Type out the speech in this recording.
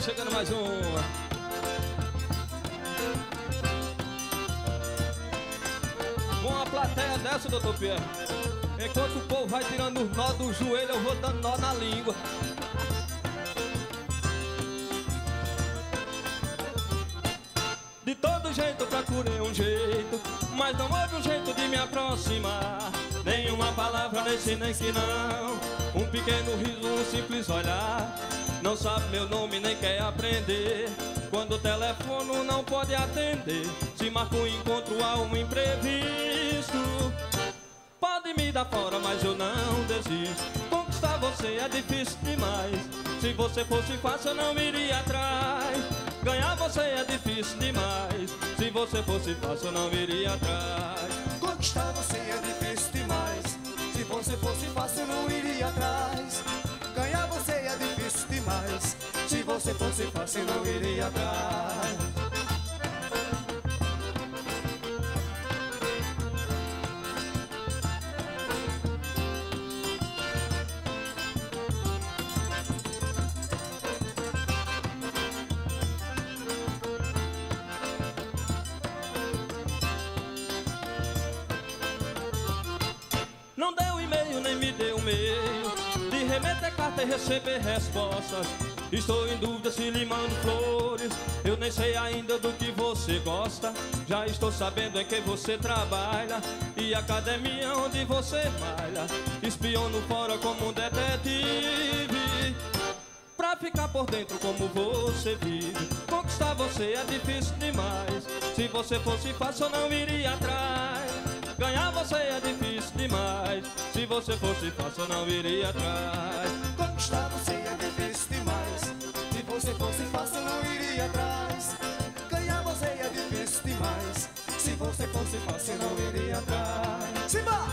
aí, chegando mais uma. Com uma plateia dessa, doutor Pierre, enquanto o povo vai tirando os nó do joelho, eu vou dando nó na língua. De todo jeito eu procurei um jeito, mas não houve um jeito de me aproximar. Nenhuma palavra nesse nem que não, um pequeno riso, um simples olhar. Não sabe meu nome nem quer aprender, quando o telefone não pode atender. Se marca um encontro há um imprevisto. Pode me dar fora, mas eu não desisto. Conquistar você é difícil demais. Se você fosse fácil eu não iria atrás. Ganhar você é difícil demais. Se você fosse fácil eu não iria atrás. Conquistar você é difícil demais. Se você fosse fácil eu não iria atrás. Ganhar você é difícil demais. Se você fosse fácil eu não iria atrás. Não deu e-mail, nem me deu meio de remeter carta e receber respostas. Estou em dúvida se lhe mando flores. Eu nem sei ainda do que você gosta. Já estou sabendo em que você trabalha e a academia onde você malha. Espiono fora como um detetive, pra ficar por dentro como você vive. Conquistar você é difícil demais. Se você fosse fácil eu não iria atrás. Ganhar você é difícil demais. Se você fosse fácil eu não iria atrás. Conquistar você é difícil demais. Se você fosse fácil eu não iria atrás. Ganhar você é difícil demais. Se você fosse fácil eu não iria atrás. Simba!